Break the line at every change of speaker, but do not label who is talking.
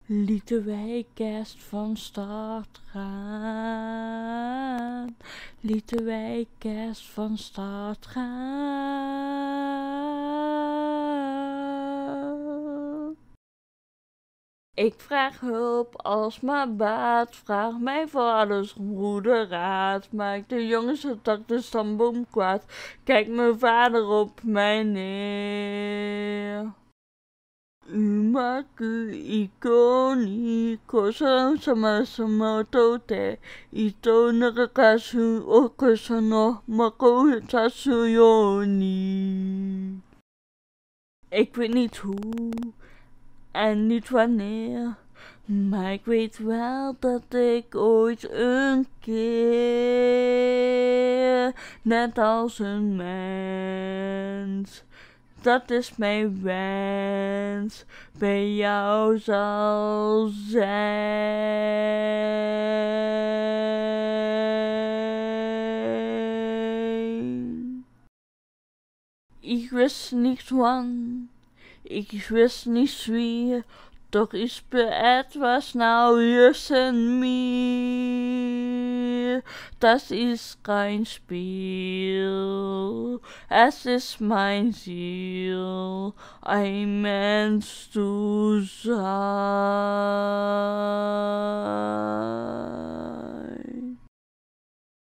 Lieten wij kerst van start gaan. Lieten wij kerst van start gaan. Ik vraag hulp als maar baat, vraag mijn vaders goede raad. Maak de jongste tak de stamboom kwaad, kijk mijn vader op mij neer. Umaku ikoni kosan sama samoto te ito nakakasu okusa no makotatsu yoni. Ik weet niet hoe en niet wanneer, maar ik weet wel dat ik ooit een keer, net als een mens, dat is mijn wens, bij jou zal zijn. Ik wist niet wanneer. Ich wüsste nicht wie, doch ich bin etwas Neues in mir. Das ist kein Spiel, es ist mein Ziel, ein Mensch zu sein.